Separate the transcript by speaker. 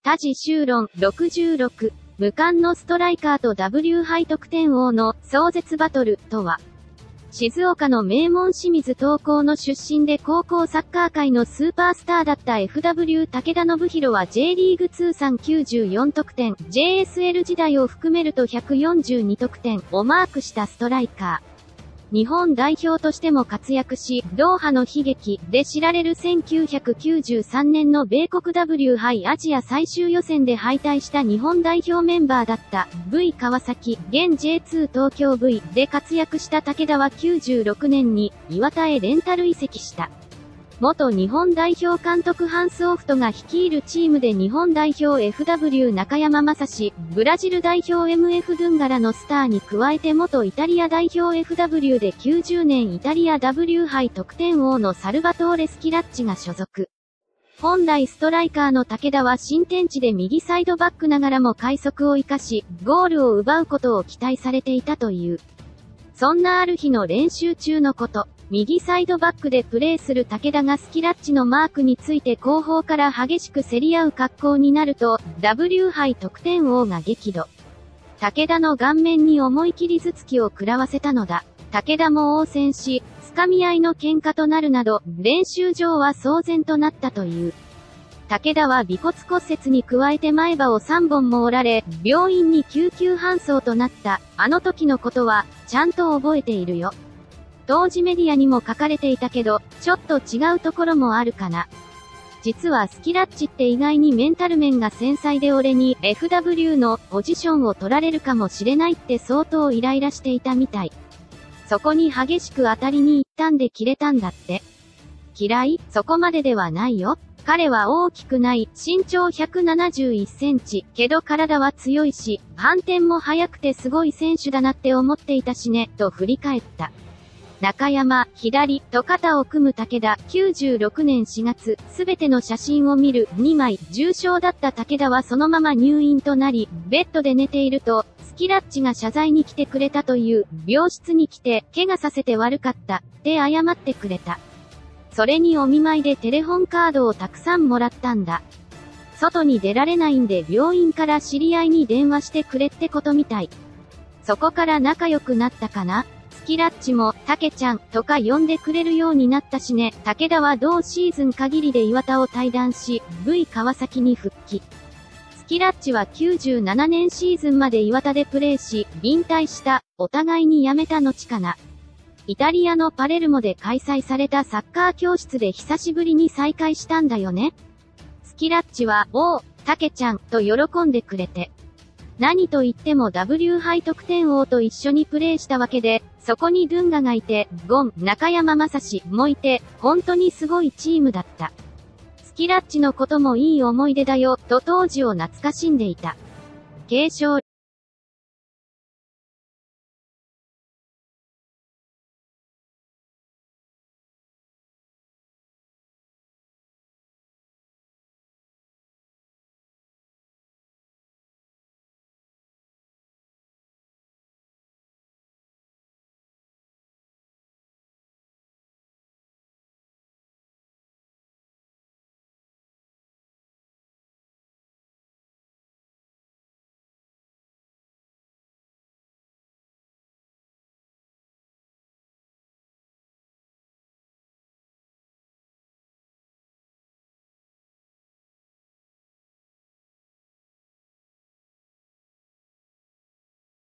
Speaker 1: 田地修論66、無冠のストライカーと W 杯得点王の壮絶バトルとは、静岡の名門清水東高の出身で高校サッカー界のスーパースターだった FW 武田信弘は J リーグ通算94得点、JSL 時代を含めると142得点をマークしたストライカー。日本代表としても活躍し、ドーハの悲劇で知られる1993年の米国 W 杯アジア最終予選で敗退した日本代表メンバーだった V 川崎、現 J2 東京 V で活躍した武田は96年に岩田へレンタル移籍した。元日本代表監督ハンス・オフトが率いるチームで日本代表 FW 中山雅史、ブラジル代表 MF ドゥンガラのスターに加えて元イタリア代表 FW で90年イタリア W 杯得点王のサルバトーレ・スキラッチが所属。本来ストライカーの武田は新天地で右サイドバックながらも快速を生かし、ゴールを奪うことを期待されていたという。そんなある日の練習中のこと。右サイドバックでプレーする武田がスキラッチのマークについて後方から激しく競り合う格好になると、W 杯得点王が激怒。武田の顔面に思い切り頭突きを食らわせたのだ。武田も応戦し、掴み合いの喧嘩となるなど、練習場は騒然となったという。武田は尾骨骨折に加えて前歯を3本も折られ、病院に救急搬送となった。あの時のことは、ちゃんと覚えているよ。当時メディアにも書かれていたけど、ちょっと違うところもあるかな。実はスキラッチって意外にメンタル面が繊細で俺に FW のポジションを取られるかもしれないって相当イライラしていたみたい。そこに激しく当たりに行ったんで切れたんだって。嫌い？そこまでではないよ。彼は大きくない、身長171センチ、けど体は強いし、反転も速くてすごい選手だなって思っていたしね、と振り返った。中山、左、と肩を組む武田、96年4月、すべての写真を見る、2枚、重傷だった武田はそのまま入院となり、ベッドで寝ていると、スキラッチが謝罪に来てくれたという、病室に来て、怪我させて悪かった、って謝ってくれた。それにお見舞いでテレホンカードをたくさんもらったんだ。外に出られないんで病院から知り合いに電話してくれってことみたい。そこから仲良くなったかな？スキラッチも、たけちゃん、とか呼んでくれるようになったしね。武田は同シーズン限りで岩田を退団し、V 川崎に復帰。スキラッチは97年シーズンまで岩田でプレーし、引退した、お互いに辞めた後かな。イタリアのパレルモで開催されたサッカー教室で久しぶりに再会したんだよね。スキラッチは、おう、たけちゃん、と喜んでくれて。何と言っても W 杯得点王と一緒にプレーしたわけで、そこにドゥンガがいて、ゴン、中山雅史もいて、本当にすごいチームだった。スキラッチのこともいい思い出だよ、と当時を懐かしんでいた。継承